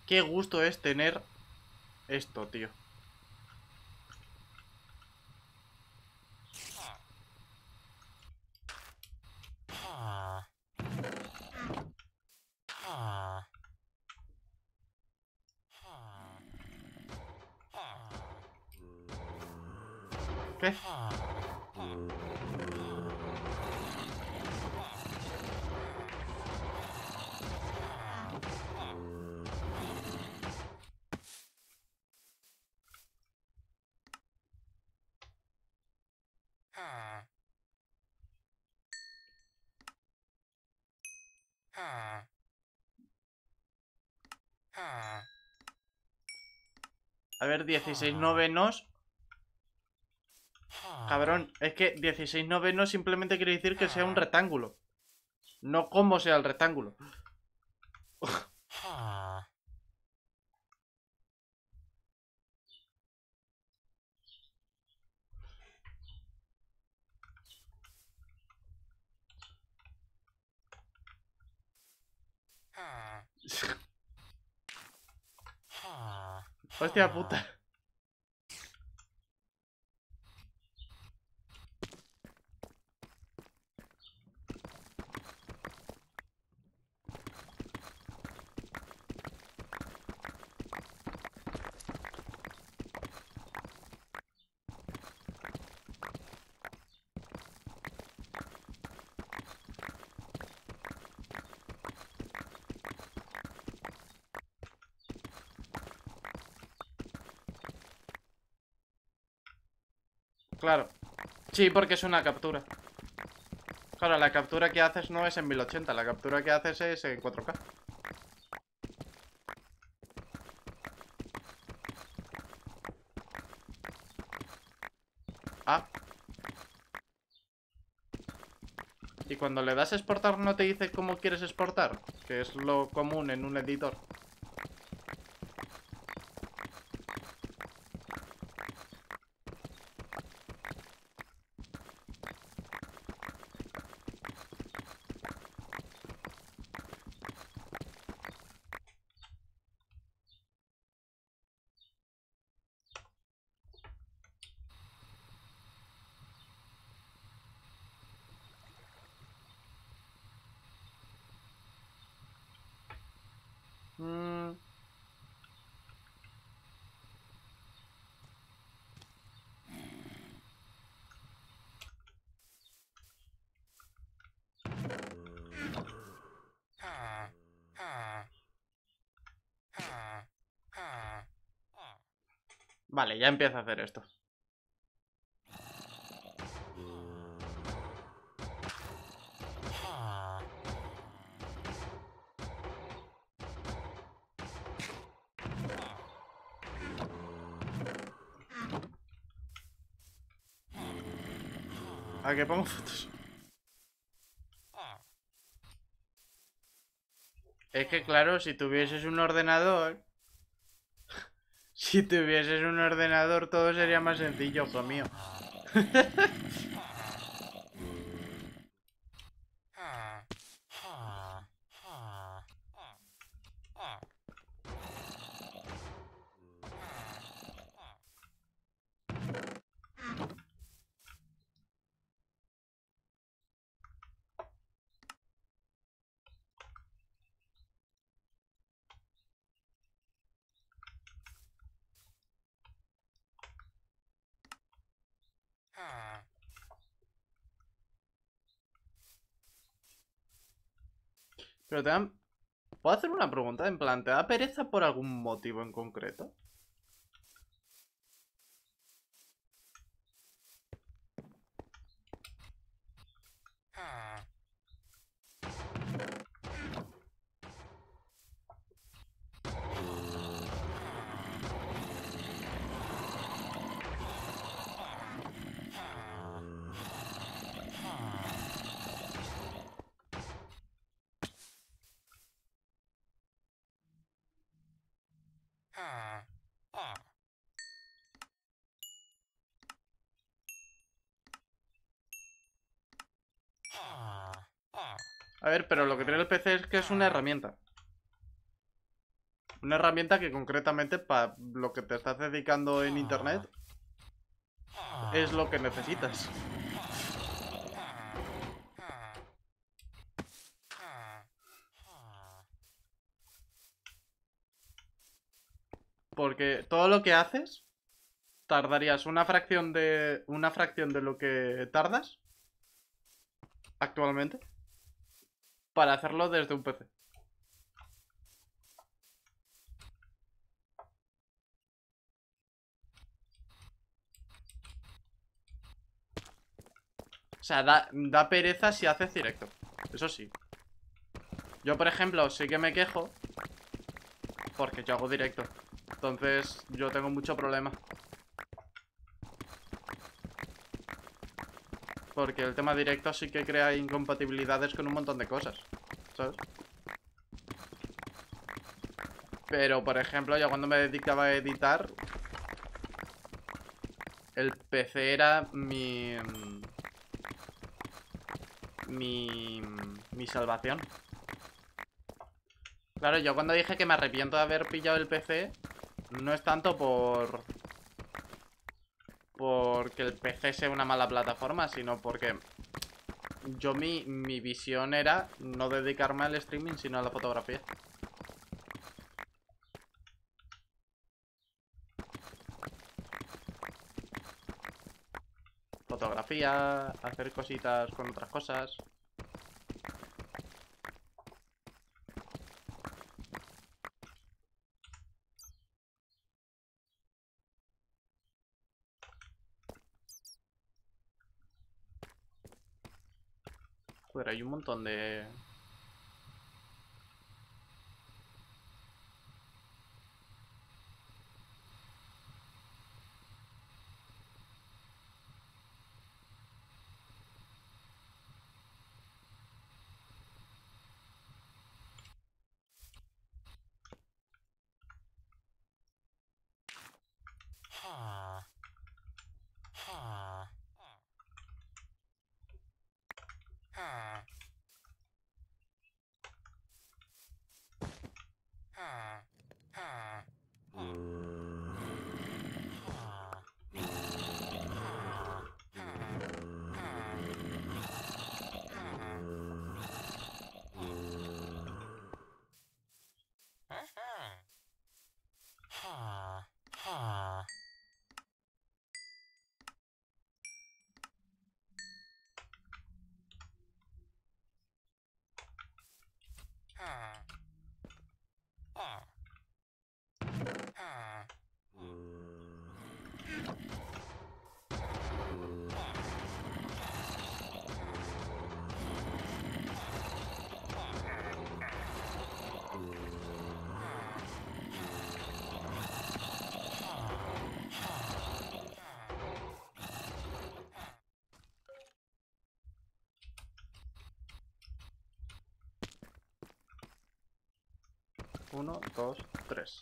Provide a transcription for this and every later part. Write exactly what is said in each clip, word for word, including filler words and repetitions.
Qué gusto es tener esto, tío. ¿Qué? A ver, dieciséis novenos. Cabrón, es que dieciséis novenos simplemente quiere decir que sea un rectángulo. No cómo sea el rectángulo. Hostia puta. Claro. Sí, porque es una captura. Claro, la captura que haces no es en mil ochenta, la captura que haces es en cuatro K. Ah. Y cuando le das a exportar no te dice cómo quieres exportar, que es lo común en un editor. Mm. Vale, ya empieza a hacer esto. ¿A qué pongo fotos? Es que claro, si tuvieses un ordenador... Si tuvieses un ordenador todo sería más sencillo, hijo mío. Pero te dan... ¿Puedo hacer una pregunta? En plan, ¿te da pereza por algún motivo en concreto? A ver, pero lo que tiene el P C es que es una herramienta. Una herramienta que concretamente para lo que te estás dedicando en internet es lo que necesitas. Porque todo lo que haces tardarías una fracción de una fracción de lo que tardas actualmente para hacerlo desde un P C. O sea, da, da pereza si haces directo. Eso sí. Yo, por ejemplo, sí que me quejo porque yo hago directo. Entonces, yo tengo mucho problema. Porque el tema directo sí que crea incompatibilidades con un montón de cosas, ¿sabes? Pero, por ejemplo, yo cuando me dedicaba a editar, el P C era mi... Mi... Mi salvación. Claro, yo cuando dije que me arrepiento de haber pillado el P C, no es tanto por... Porque el P C sea una mala plataforma, sino porque... Yo mi, mi visión era no dedicarme al streaming, sino a la fotografía. Fotografía, hacer cositas con otras cosas. Joder, hay un montón de... Uno, dos, tres.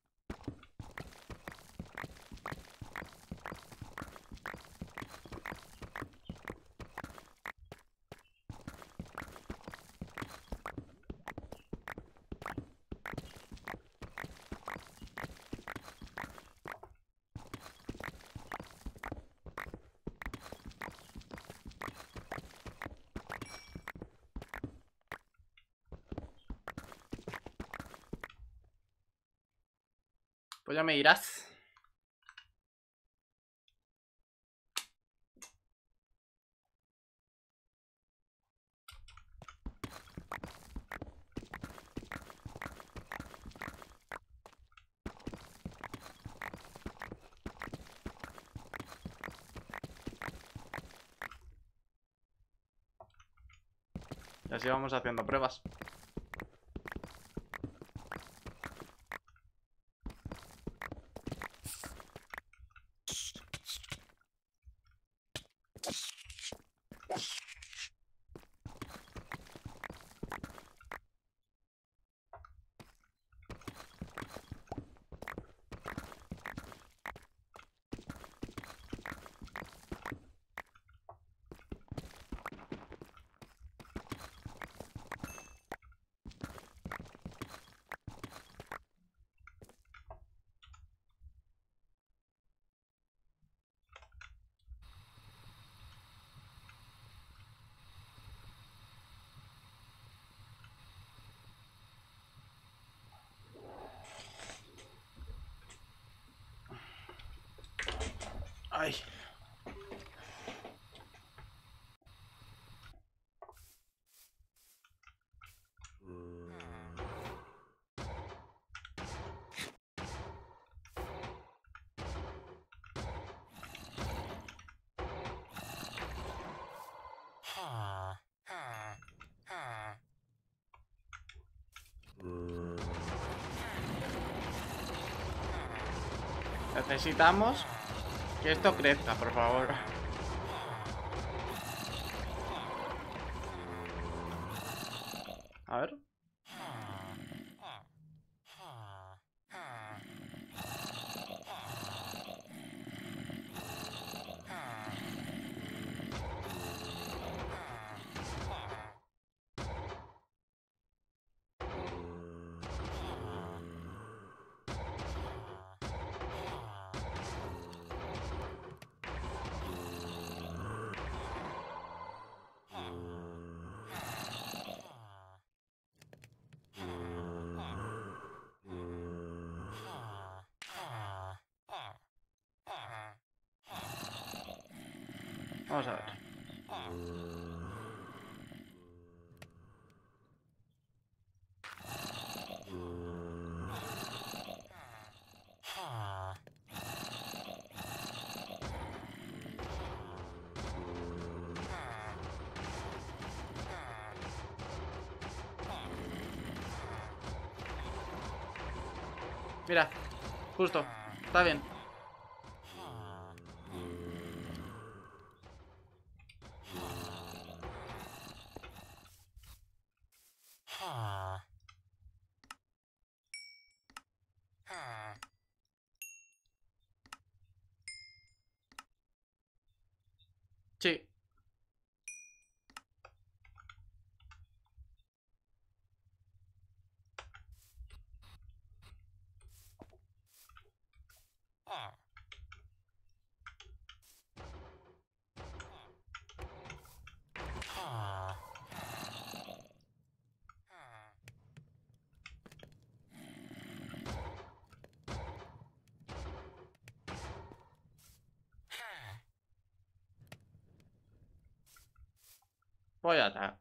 Pues ya me irás. Y así vamos haciendo pruebas. Necesitamos que esto crezca, por favor. A ver. Vamos a ver. Mira, justo, está bien. Sí. Voy a estar.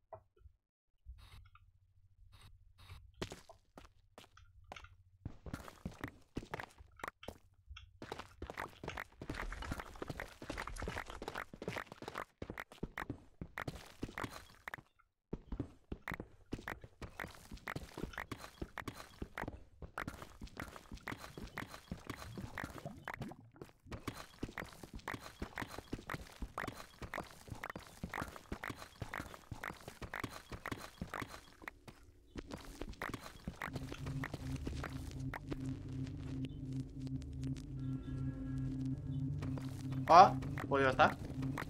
Ah, pues ya está.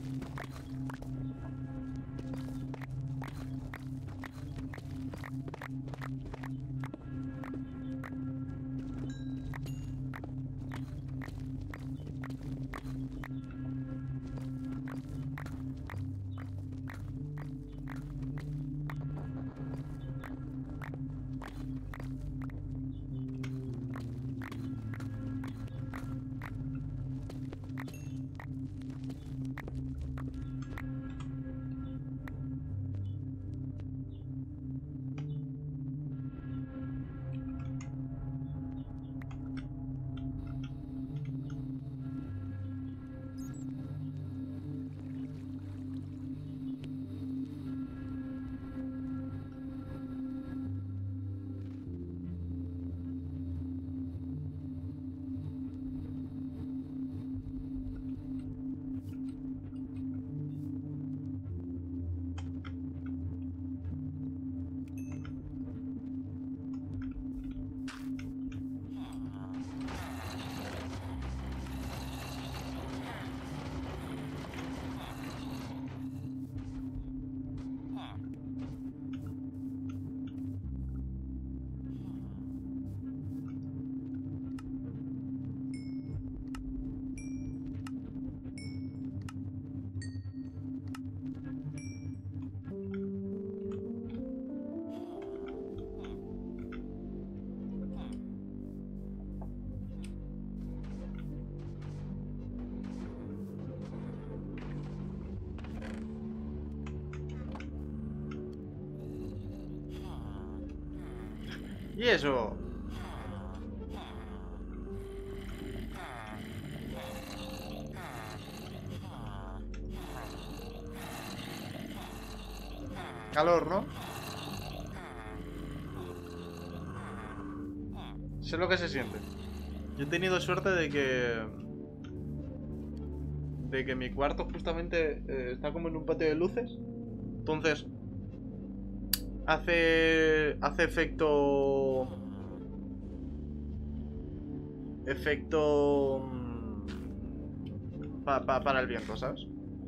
¿Y eso? Calor, ¿no? Sé lo que se siente. Yo he tenido suerte de que... De que mi cuarto justamente eh, está como en un patio de luces. Entonces... Hace... Hace efecto... Efecto... Pa, pa, para el viento, ¿sabes?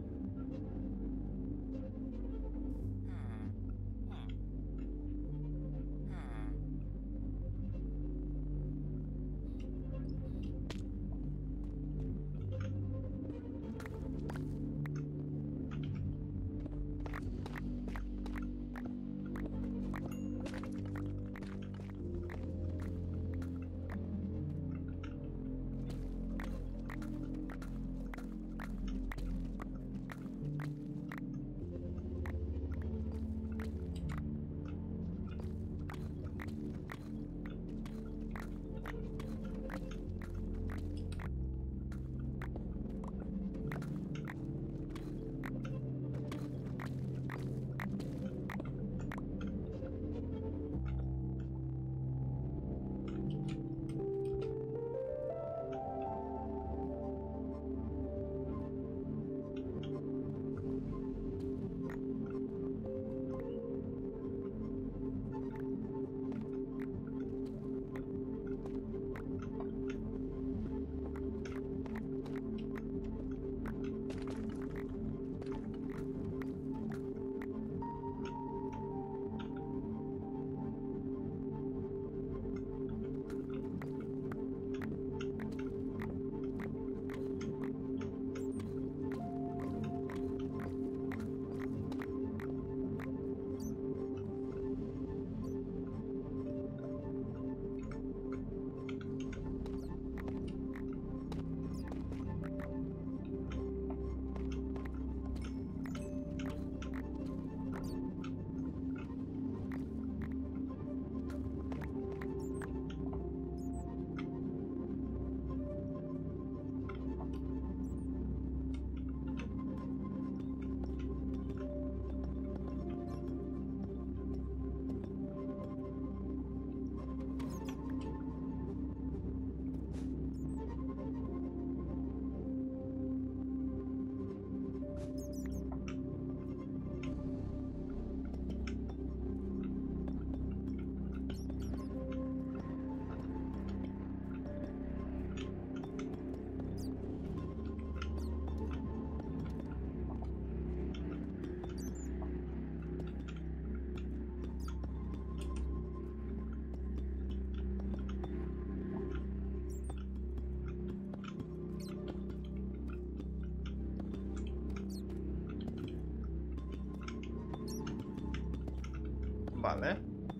Vale.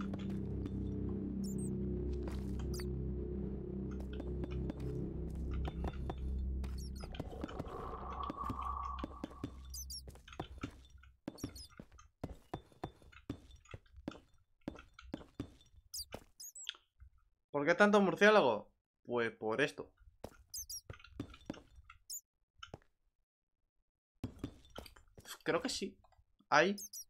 ¿Por qué tanto murciélago? Pues por esto. Creo que sí. Hay